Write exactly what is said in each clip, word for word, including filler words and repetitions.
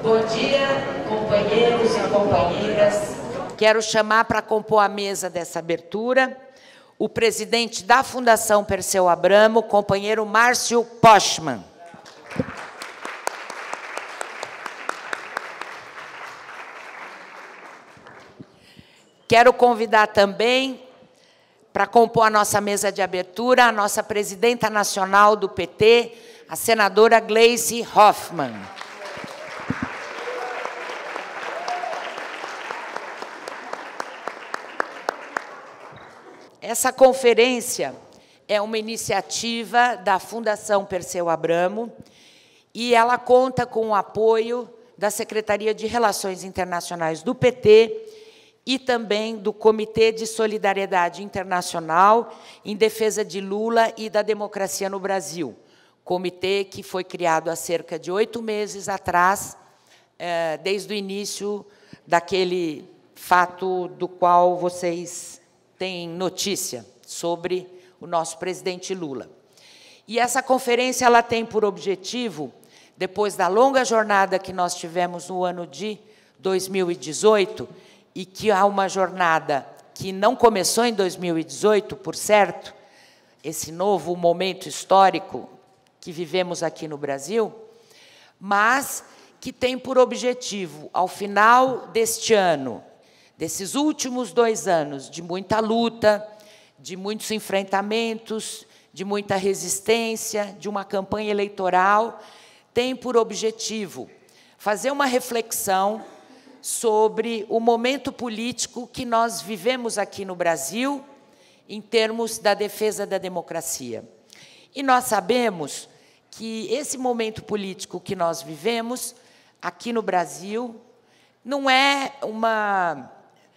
Bom dia, companheiros e companheiras. Quero chamar para compor a mesa dessa abertura o presidente da Fundação Perseu Abramo, companheiro Márcio Postman. Quero convidar também, para compor a nossa mesa de abertura, a nossa presidenta nacional do P T, a senadora Gleisi Hoffmann. Essa conferência é uma iniciativa da Fundação Perseu Abramo e ela conta com o apoio da Secretaria de Relações Internacionais do P T e também do Comitê de Solidariedade Internacional em defesa de Lula e da democracia no Brasil. Comitê que foi criado há cerca de oito meses atrás, desde o início daquele fato do qual vocês têm notícia, sobre o nosso presidente Lula. E essa conferência ela tem por objetivo, depois da longa jornada que nós tivemos no ano de dois mil e dezoito, e que há uma jornada que não começou em dois mil e dezoito, por certo, esse novo momento histórico que vivemos aqui no Brasil, mas que tem por objetivo, ao final deste ano, desses últimos dois anos de muita luta, de muitos enfrentamentos, de muita resistência, de uma campanha eleitoral, tem por objetivo fazer uma reflexão sobre o momento político que nós vivemos aqui no Brasil, em termos da defesa da democracia. E nós sabemos que esse momento político que nós vivemos aqui no Brasil não é uma...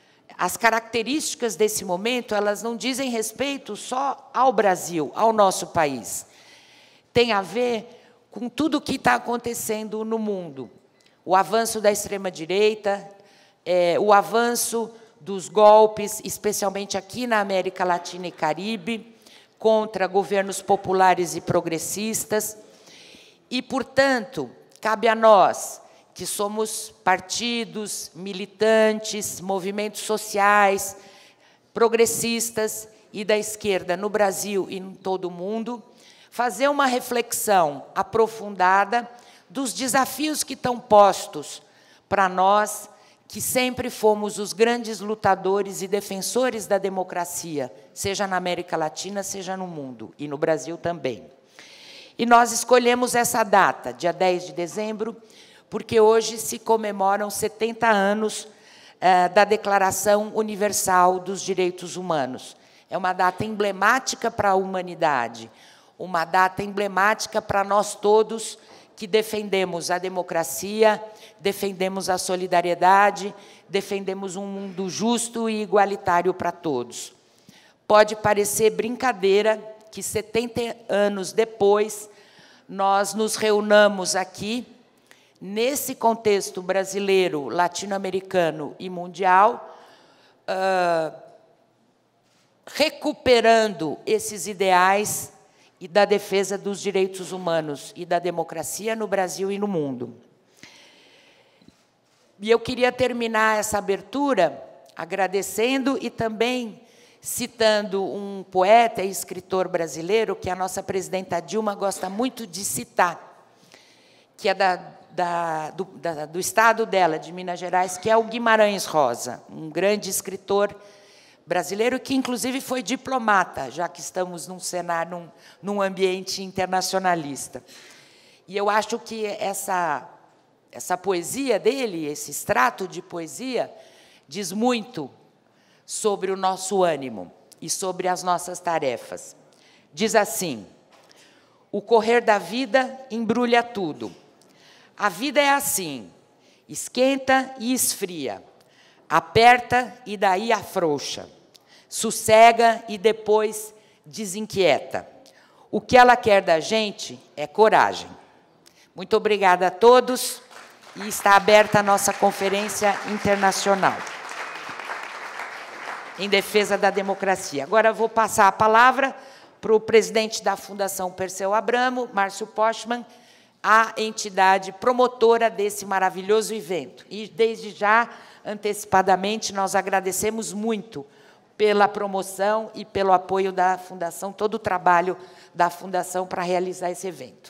As características desse momento, elas não dizem respeito só ao Brasil, ao nosso país. Tem a ver com tudo o que está acontecendo no mundo. O avanço da extrema-direita, é, o avanço dos golpes, especialmente aqui na América Latina e Caribe, contra governos populares e progressistas. E, portanto, cabe a nós, que somos partidos, militantes, movimentos sociais, progressistas e da esquerda no Brasil e em todo o mundo, fazer uma reflexão aprofundada dos desafios que estão postos para nós, que sempre fomos os grandes lutadores e defensores da democracia, seja na América Latina, seja no mundo, e no Brasil também. E nós escolhemos essa data, dia dez de dezembro, porque hoje se comemoram setenta anos eh, da Declaração Universal dos Direitos Humanos. É uma data emblemática para a humanidade, uma data emblemática para nós todos que defendemos a democracia, defendemos a solidariedade, defendemos um mundo justo e igualitário para todos. Pode parecer brincadeira que setenta anos depois nós nos reunamos aqui, nesse contexto brasileiro, latino-americano e mundial, uh, recuperando esses ideais e da defesa dos direitos humanos e da democracia no Brasil e no mundo. E eu queria terminar essa abertura agradecendo e também citando um poeta e escritor brasileiro que a nossa presidenta Dilma gosta muito de citar, que é da Da, do, da, do estado dela, de Minas Gerais, que é o Guimarães Rosa, um grande escritor brasileiro que, inclusive, foi diplomata, já que estamos num cenário, num, num ambiente internacionalista. E eu acho que essa, essa poesia dele, esse extrato de poesia, diz muito sobre o nosso ânimo e sobre as nossas tarefas. Diz assim: o correr da vida embrulha tudo. A vida é assim, esquenta e esfria, aperta e daí afrouxa, sossega e depois desinquieta. O que ela quer da gente é coragem. Muito obrigada a todos e está aberta a nossa conferência internacional em defesa da democracia. Agora eu vou passar a palavra para o presidente da Fundação Perseu Abramo, Márcio Postman, a entidade promotora desse maravilhoso evento. E, desde já, antecipadamente, nós agradecemos muito pela promoção e pelo apoio da Fundação, todo o trabalho da Fundação para realizar esse evento.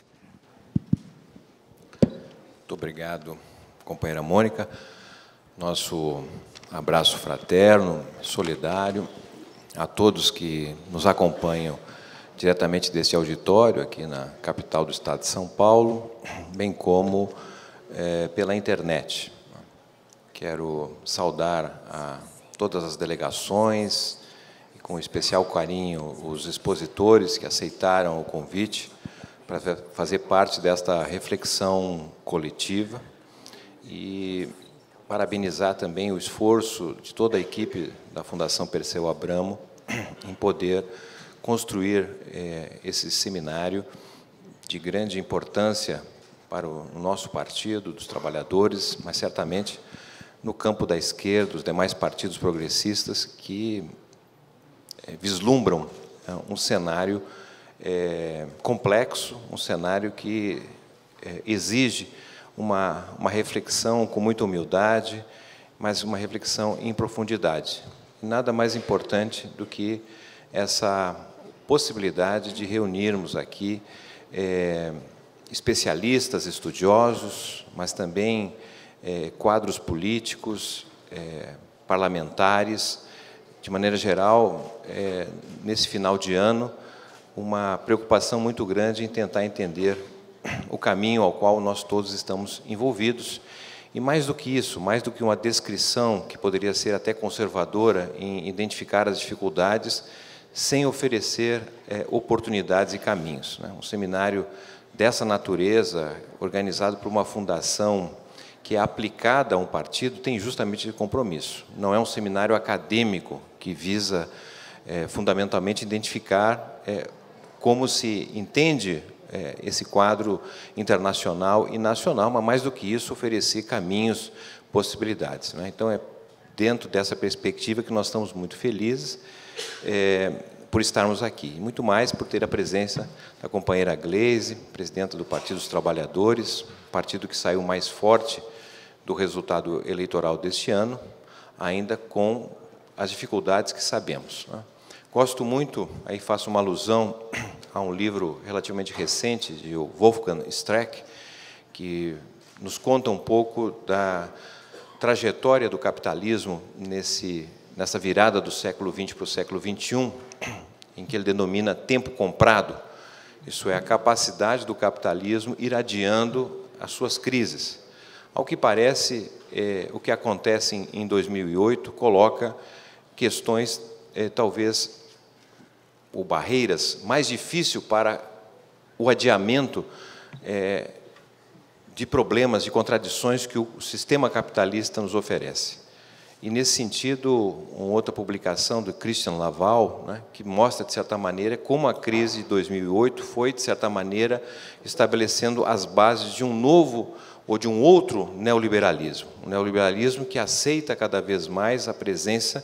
Muito obrigado, companheira Mônica. Nosso abraço fraterno, solidário, a todos que nos acompanham diretamente desse auditório, aqui na capital do Estado de São Paulo, bem como é, pela internet. Quero saudar a todas as delegações, e com especial carinho os expositores que aceitaram o convite para fazer parte desta reflexão coletiva e parabenizar também o esforço de toda a equipe da Fundação Perseu Abramo em poder construir eh, esse seminário de grande importância para o nosso partido, dos trabalhadores, mas certamente no campo da esquerda, dos demais partidos progressistas que eh, vislumbram eh, um cenário eh, complexo, um cenário que eh, exige uma, uma reflexão com muita humildade, mas uma reflexão em profundidade. Nada mais importante do que essa possibilidade de reunirmos aqui é, especialistas, estudiosos, mas também é, quadros políticos, é, parlamentares, de maneira geral, é, nesse final de ano, uma preocupação muito grande em tentar entender o caminho ao qual nós todos estamos envolvidos. E mais do que isso, mais do que uma descrição que poderia ser até conservadora em identificar as dificuldades, sem oferecer é, oportunidades e caminhos, né? Um seminário dessa natureza, organizado por uma fundação que é aplicada a um partido, tem justamente esse compromisso. Não é um seminário acadêmico que visa é, fundamentalmente identificar é, como se entende é, esse quadro internacional e nacional, mas mais do que isso, oferecer caminhos, possibilidades, né? Então, é dentro dessa perspectiva que nós estamos muito felizes É, por estarmos aqui, e muito mais por ter a presença da companheira Gleise, presidenta do Partido dos Trabalhadores, partido que saiu mais forte do resultado eleitoral deste ano, ainda com as dificuldades que sabemos, né? Gosto muito, aí faço uma alusão a um livro relativamente recente de Wolfgang Streeck, que nos conta um pouco da trajetória do capitalismo nesse nessa virada do século vinte para o século vinte e um, em que ele denomina tempo comprado, isso é, a capacidade do capitalismo ir adiando as suas crises. Ao que parece, é, o que acontece em, em dois mil e oito coloca questões, é, talvez, ou barreiras mais difíceis para o adiamento é, de problemas, de contradições que o sistema capitalista nos oferece. E, nesse sentido, uma outra publicação do Christian Laval, né, que mostra, de certa maneira, como a crise de dois mil e oito foi, de certa maneira, estabelecendo as bases de um novo ou de um outro neoliberalismo. Um neoliberalismo que aceita cada vez mais a presença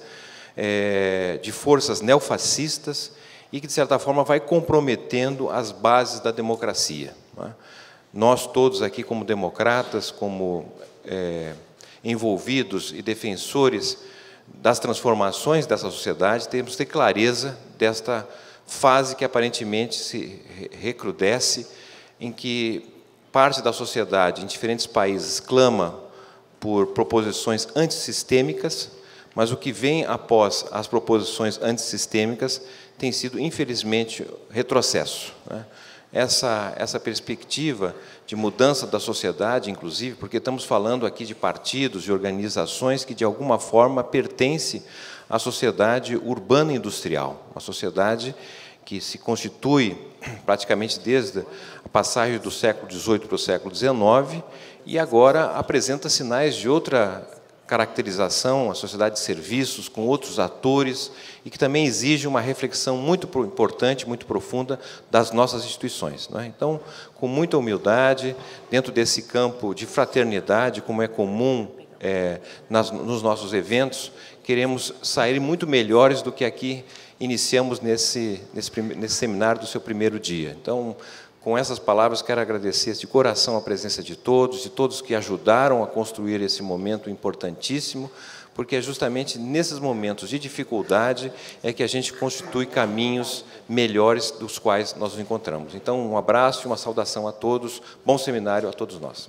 é, de forças neofascistas e que, de certa forma, vai comprometendo as bases da democracia, né? Nós todos aqui, como democratas, como é, envolvidos e defensores das transformações dessa sociedade, temos que ter clareza desta fase que aparentemente se recrudesce, em que parte da sociedade, em diferentes países, clama por proposições antissistêmicas, mas o que vem após as proposições antissistêmicas tem sido, infelizmente, retrocesso, né? Essa, essa perspectiva de mudança da sociedade, inclusive, porque estamos falando aqui de partidos, de organizações que, de alguma forma, pertencem à sociedade urbana industrial, uma sociedade que se constitui praticamente desde a passagem do século dezoito para o século dezenove e agora apresenta sinais de outra caracterização, a sociedade de serviços, com outros atores, e que também exige uma reflexão muito importante, muito profunda das nossas instituições, não é? Então, com muita humildade, dentro desse campo de fraternidade, como é comum é, nas, nos nossos eventos, queremos sair muito melhores do que aqui iniciamos nesse, nesse, nesse seminário do seu primeiro dia. Então, Com essas palavras, quero agradecer de coração a presença de todos, de todos que ajudaram a construir esse momento importantíssimo, porque é justamente nesses momentos de dificuldade é que a gente constitui caminhos melhores dos quais nós nos encontramos. Então, um abraço e uma saudação a todos, bom seminário a todos nós.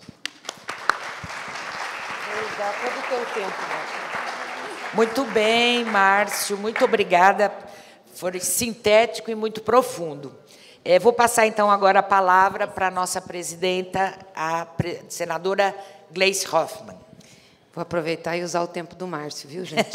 Todo o teu tempo, muito bem, Márcio, muito obrigada. Foi sintético e muito profundo. É, vou passar, então, agora a palavra para a nossa presidenta, a pre senadora Gleice Hoffmann. Vou aproveitar e usar o tempo do Márcio, viu, gente?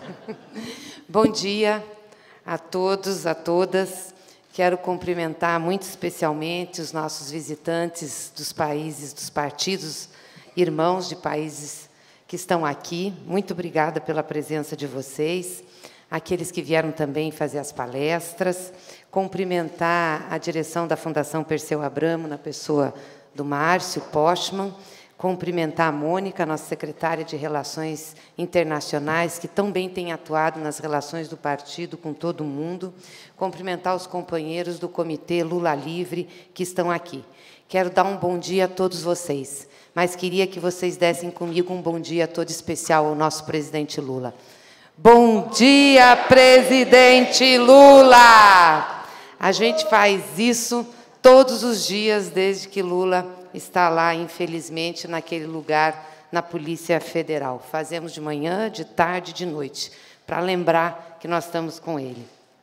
Bom dia a todos, a todas. Quero cumprimentar muito especialmente os nossos visitantes dos países, dos partidos, irmãos de países que estão aqui. Muito obrigada pela presença de vocês. Aqueles que vieram também fazer as palestras. Cumprimentar a direção da Fundação Perseu Abramo, na pessoa do Márcio Postman. Cumprimentar a Mônica, nossa secretária de Relações Internacionais, que tão bem tem atuado nas relações do partido com todo mundo. Cumprimentar os companheiros do Comitê Lula Livre que estão aqui. Quero dar um bom dia a todos vocês, mas queria que vocês dessem comigo um bom dia todo especial ao nosso presidente Lula. Bom dia, presidente Lula! A gente faz isso todos os dias, desde que Lula está lá, infelizmente, naquele lugar, na Polícia Federal. Fazemos de manhã, de tarde, de noite, para lembrar que nós estamos com ele.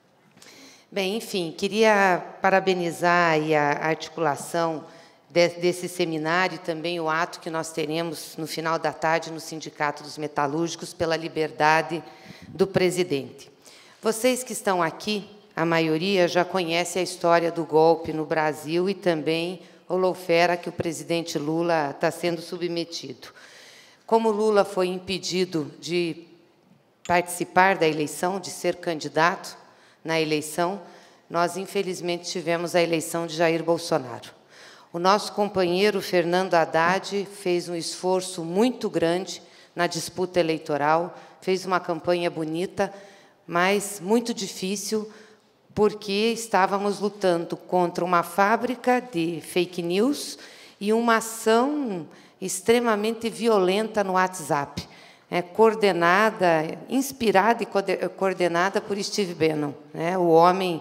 Bem, enfim, queria parabenizar aí a articulação de, desse seminário e também o ato que nós teremos no final da tarde no Sindicato dos Metalúrgicos pela liberdade do presidente. Vocês que estão aqui, a maioria já conhece a história do golpe no Brasil e também o lawfare que o presidente Lula está sendo submetido. Como Lula foi impedido de participar da eleição, de ser candidato na eleição, nós, infelizmente, tivemos a eleição de Jair Bolsonaro. O nosso companheiro Fernando Haddad fez um esforço muito grande na disputa eleitoral, fez uma campanha bonita, mas muito difícil, porque estávamos lutando contra uma fábrica de fake news e uma ação extremamente violenta no WhatsApp, é, coordenada, inspirada e coordenada por Steve Bannon, né, o homem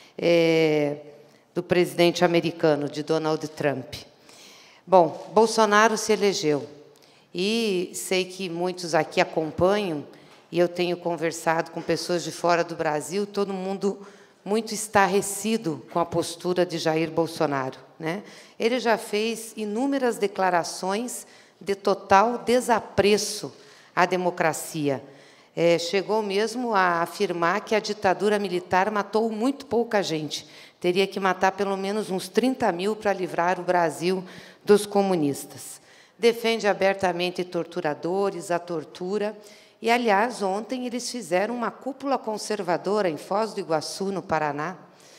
é, do presidente americano, de Donald Trump. Bom, Bolsonaro se elegeu, e sei que muitos aqui acompanham, e eu tenho conversado com pessoas de fora do Brasil, todo mundo muito estarrecido com a postura de Jair Bolsonaro, né? Ele já fez inúmeras declarações de total desapreço à democracia. É, chegou mesmo a afirmar que a ditadura militar matou muito pouca gente. Teria que matar pelo menos uns trinta mil para livrar o Brasil dos comunistas. Defende abertamente torturadores, a tortura. E, aliás, ontem eles fizeram uma cúpula conservadora em Foz do Iguaçu, no Paraná,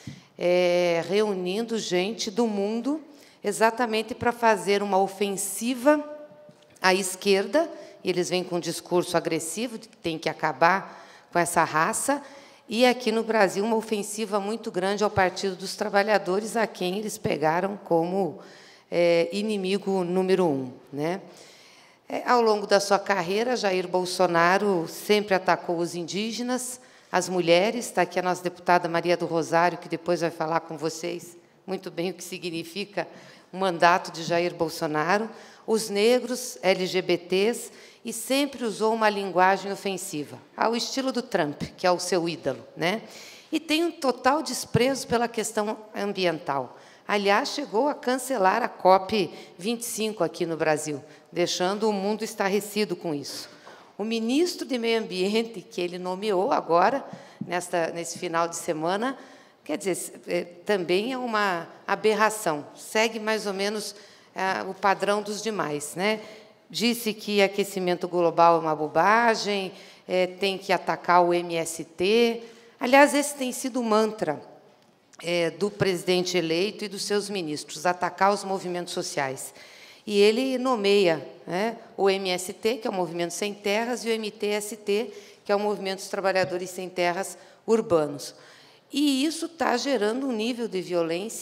é, reunindo gente do mundo exatamente para fazer uma ofensiva à esquerda. E eles vêm com um discurso agressivo de que tem que acabar com essa raça. E, aqui no Brasil, uma ofensiva muito grande ao Partido dos Trabalhadores, a quem eles pegaram como é, inimigo número um, né? Ao longo da sua carreira, Jair Bolsonaro sempre atacou os indígenas, as mulheres. Está aqui a nossa deputada Maria do Rosário, que depois vai falar com vocês muito bem o que significa o mandato de Jair Bolsonaro, os negros, L G B Tês, e sempre usou uma linguagem ofensiva, ao estilo do Trump, que é o seu ídolo, né? E tem um total desprezo pela questão ambiental. Aliás, chegou a cancelar a COP vinte e cinco aqui no Brasil, deixando o mundo estarrecido com isso. O ministro de Meio Ambiente, que ele nomeou agora, nesta, nesse final de semana, quer dizer, é, também é uma aberração, segue mais ou menos é, o padrão dos demais, né? Disse que aquecimento global é uma bobagem, é, tem que atacar o M S T. Aliás, esse tem sido o mantra É, do presidente eleito e dos seus ministros, atacar os movimentos sociais. E ele nomeia, né, o M S T, que é o Movimento Sem Terras, e o M T S T, que é o Movimento dos Trabalhadores Sem Terras Urbanos. E isso está gerando um nível de violência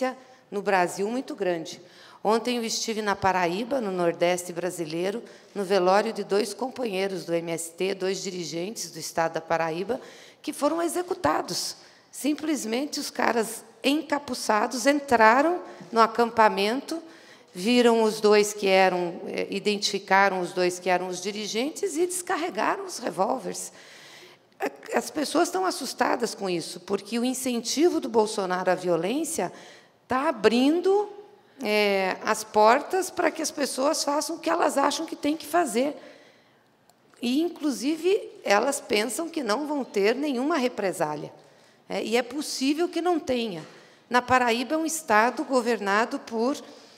no Brasil muito grande. Ontem eu estive na Paraíba, no Nordeste brasileiro, no velório de dois companheiros do M S T, dois dirigentes do estado da Paraíba, que foram executados. Simplesmente os caras encapuçados entraram no acampamento, viram os dois que eram, identificaram os dois que eram os dirigentes e descarregaram os revólveres. As pessoas estão assustadas com isso, porque o incentivo do Bolsonaro à violência está abrindo é, as portas para que as pessoas façam o que elas acham que têm que fazer. E, inclusive, elas pensam que não vão ter nenhuma represália. É, e é possível que não tenha. Na Paraíba é um estado governado por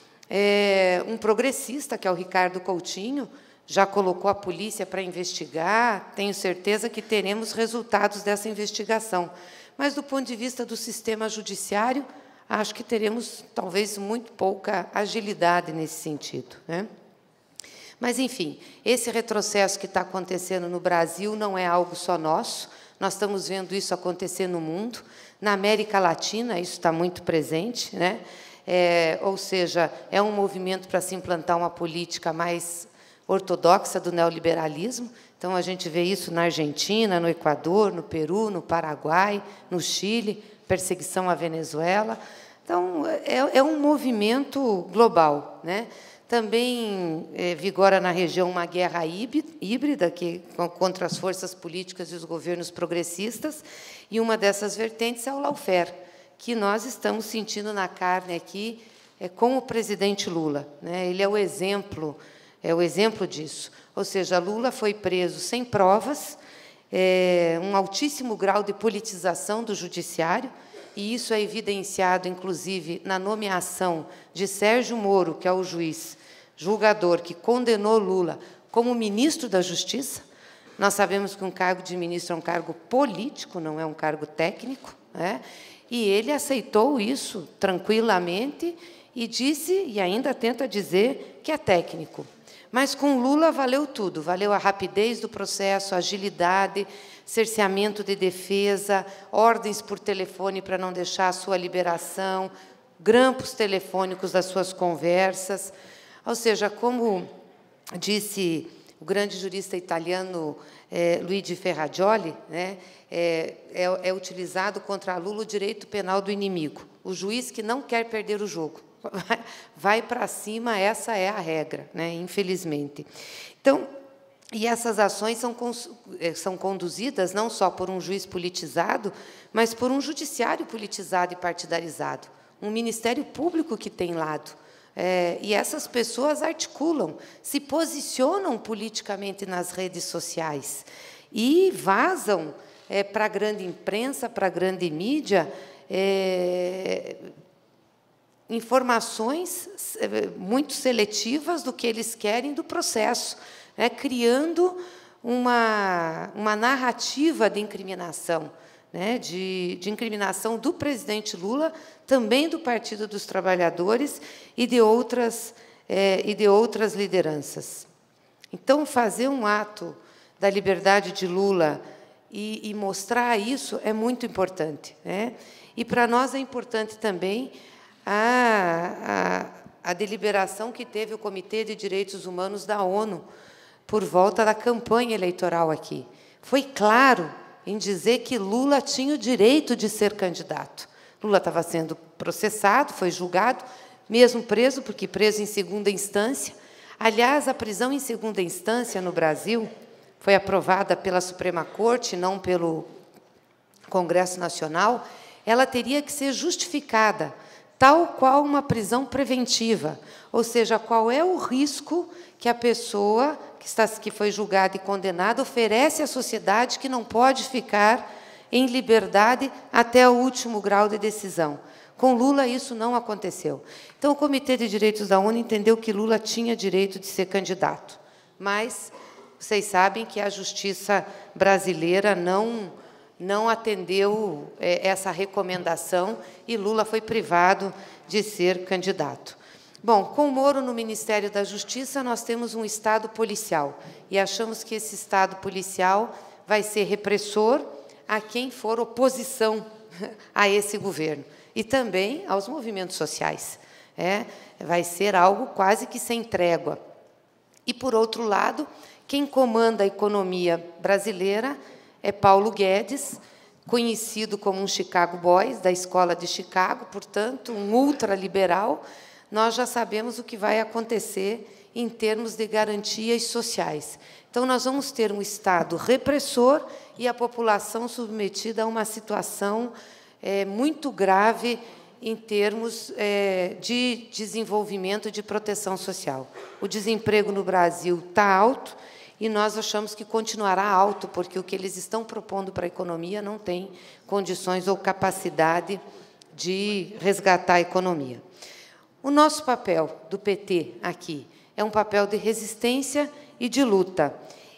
é, um progressista, que é o Ricardo Coutinho, já colocou a polícia para investigar, tenho certeza que teremos resultados dessa investigação. Mas, do ponto de vista do sistema judiciário, acho que teremos, talvez, muito pouca agilidade nesse sentido, né? Mas, enfim, esse retrocesso que está acontecendo no Brasil não é algo só nosso, nós estamos vendo isso acontecer no mundo. Na América Latina, isso está muito presente, né? É, ou seja, é um movimento para se implantar uma política mais ortodoxa do neoliberalismo. Então, a gente vê isso na Argentina, no Equador, no Peru, no Paraguai, no Chile, perseguição à Venezuela. Então, é, é um movimento global, né? Também é, vigora na região uma guerra híbrida que, contra as forças políticas e os governos progressistas, e uma dessas vertentes é o lawfare, que nós estamos sentindo na carne aqui é, com o presidente Lula, né? Ele é o exemplo É o exemplo disso. Ou seja, Lula foi preso sem provas, é, um altíssimo grau de politização do judiciário, e isso é evidenciado, inclusive, na nomeação de Sérgio Moro, que é o juiz julgador que condenou Lula como ministro da Justiça. Nós sabemos que um cargo de ministro é um cargo político, não é um cargo técnico, né? E ele aceitou isso tranquilamente e disse, e ainda tenta dizer, que é técnico. Mas, com Lula, valeu tudo. Valeu a rapidez do processo, a agilidade, cerceamento de defesa, ordens por telefone para não deixar a sua liberação, grampos telefônicos das suas conversas. Ou seja, como disse o grande jurista italiano é, Luigi Ferrajoli, né, é, é, é utilizado contra Lula o direito penal do inimigo, o juiz que não quer perder o jogo. Vai para cima, essa é a regra, né, infelizmente. Então, e essas ações são, são conduzidas não só por um juiz politizado, mas por um judiciário politizado e partidarizado, um Ministério Público que tem lado. É, e essas pessoas articulam, se posicionam politicamente nas redes sociais e vazam é, para a grande imprensa, para a grande mídia, é, informações muito seletivas do que eles querem do processo, né, criando uma, uma narrativa de incriminação, né, de, de incriminação do presidente Lula, também do Partido dos Trabalhadores e de outras, é, e de outras lideranças. Então, fazer um ato da liberdade de Lula e, e mostrar isso é muito importante, né? E, para nós, é importante também A, a, a deliberação que teve o Comitê de Direitos Humanos da ONU por volta da campanha eleitoral aqui. Foi claro em dizer que Lula tinha o direito de ser candidato. Lula estava sendo processado, foi julgado, mesmo preso, porque preso em segunda instância. Aliás, a prisão em segunda instância no Brasil foi aprovada pela Suprema Corte, não pelo Congresso Nacional. Ela teria que ser justificada, tal qual uma prisão preventiva, ou seja, qual é o risco que a pessoa que, está, que foi julgada e condenada oferece à sociedade, que não pode ficar em liberdade até o último grau de decisão. Com Lula, isso não aconteceu. Então, o Comitê de Direitos da ONU entendeu que Lula tinha direito de ser candidato, mas vocês sabem que a justiça brasileira não... não atendeu é, essa recomendação e Lula foi privado de ser candidato. Bom, com Moro no Ministério da Justiça, nós temos um Estado policial e achamos que esse Estado policial vai ser repressor a quem for oposição a esse governo. e também aos movimentos sociais. É, vai ser algo quase que sem trégua. E, por outro lado, quem comanda a economia brasileira é Paulo Guedes, conhecido como um Chicago Boys, da Escola de Chicago, portanto, um ultraliberal. Nós já sabemos o que vai acontecer em termos de garantias sociais. Então, nós vamos ter um Estado repressor e a população submetida a uma situação é, muito grave em termos é, de desenvolvimento e de proteção social. O desemprego no Brasil está alto e nós achamos que continuará alto, porque o que eles estão propondo para a economia não tem condições ou capacidade de resgatar a economia. O nosso papel do P T aqui é um papel de resistência e de luta,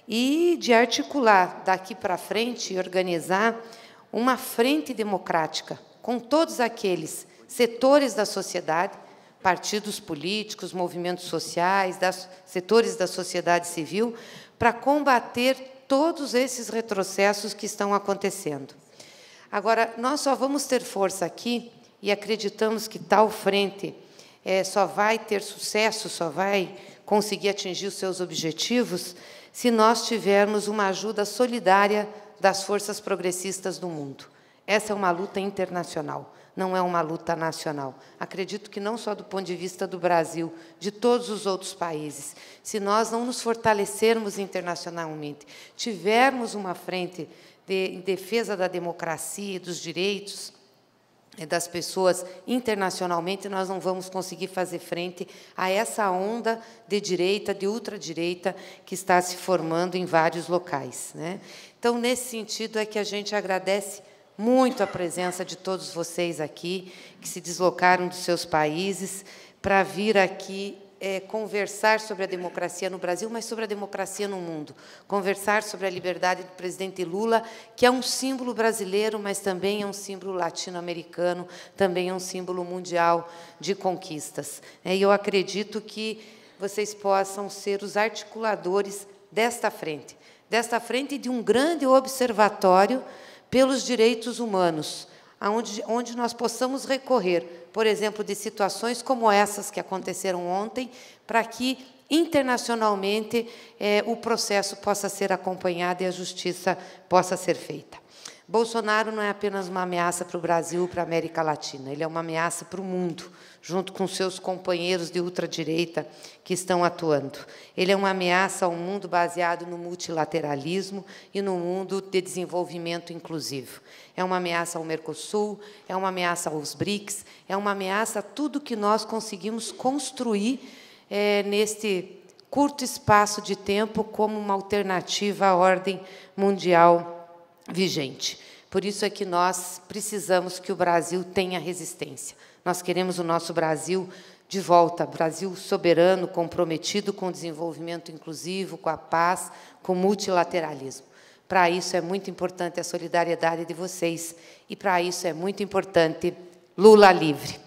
e de articular daqui para frente e organizar uma frente democrática com todos aqueles setores da sociedade, partidos políticos, movimentos sociais, das, setores da sociedade civil, para combater todos esses retrocessos que estão acontecendo. Agora, nós só vamos ter força aqui, e acreditamos que tal frente é, só vai ter sucesso, só vai conseguir atingir os seus objetivos, se nós tivermos uma ajuda solidária das forças progressistas do mundo. Essa é uma luta internacional, não é uma luta nacional. Acredito que não só do ponto de vista do Brasil, de todos os outros países. Se nós não nos fortalecermos internacionalmente, tivermos uma frente de, em defesa da democracia e dos direitos das pessoas internacionalmente, nós não vamos conseguir fazer frente a essa onda de direita, de ultradireita, que está se formando em vários locais, né? Então, nesse sentido, é que a gente agradece muito a presença de todos vocês aqui, que se deslocaram dos seus países para vir aqui é, conversar sobre a democracia no Brasil, mas sobre a democracia no mundo. Conversar sobre a liberdade do presidente Lula, que é um símbolo brasileiro, mas também é um símbolo latino-americano, também é um símbolo mundial de conquistas. E eu acredito que vocês possam ser os articuladores desta frente, desta frente de um grande observatório pelos direitos humanos, onde, onde nós possamos recorrer, por exemplo, de situações como essas que aconteceram ontem, para que, internacionalmente, eh, o processo possa ser acompanhado e a justiça possa ser feita. Bolsonaro não é apenas uma ameaça para o Brasil, para a América Latina, ele é uma ameaça para o mundo, junto com seus companheiros de ultradireita que estão atuando. Ele é uma ameaça ao mundo baseado no multilateralismo e no mundo de desenvolvimento inclusivo. É uma ameaça ao Mercosul, é uma ameaça aos BRICS, é uma ameaça a tudo que nós conseguimos construir é, neste curto espaço de tempo como uma alternativa à ordem mundial vigente. Por isso é que nós precisamos que o Brasil tenha resistência. Nós queremos o nosso Brasil de volta, Brasil soberano, comprometido com o desenvolvimento inclusivo, com a paz, com o multilateralismo. Para isso é muito importante a solidariedade de vocês e, para isso, é muito importante Lula livre.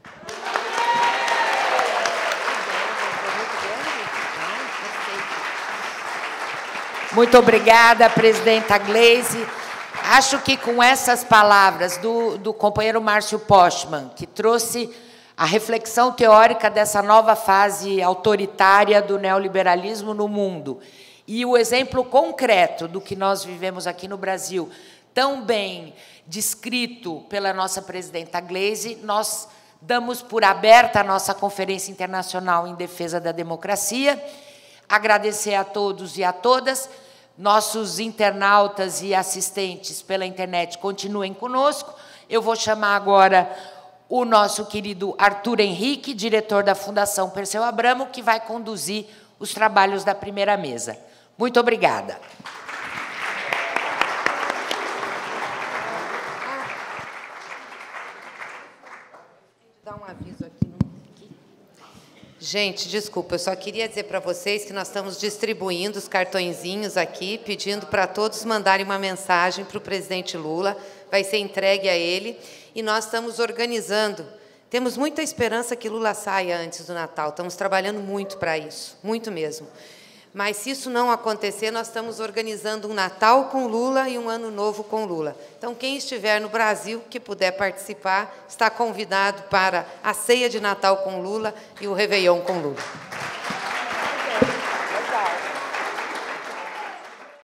Muito obrigada, presidenta Gleisi. Acho que, com essas palavras do, do companheiro Márcio Postman, que trouxe a reflexão teórica dessa nova fase autoritária do neoliberalismo no mundo, e o exemplo concreto do que nós vivemos aqui no Brasil, tão bem descrito pela nossa presidenta Gleisi, nós damos por aberta a nossa Conferência Internacional em Defesa da Democracia. Agradecer a todos e a todas. Nossos internautas e assistentes pela internet continuem conosco. Eu vou chamar agora o nosso querido Arthur Henrique, diretor da Fundação Perseu Abramo, que vai conduzir os trabalhos da primeira mesa. Muito obrigada. Dar um aviso aqui. Gente, desculpa, eu só queria dizer para vocês que nós estamos distribuindo os cartõezinhos aqui, pedindo para todos mandarem uma mensagem para o presidente Lula, vai ser entregue a ele, e nós estamos organizando. Temos muita esperança que Lula saia antes do Natal, estamos trabalhando muito para isso, muito mesmo. Mas, se isso não acontecer, nós estamos organizando um Natal com Lula e um Ano Novo com Lula. Então, quem estiver no Brasil, que puder participar, está convidado para a ceia de Natal com Lula e o Réveillon com Lula.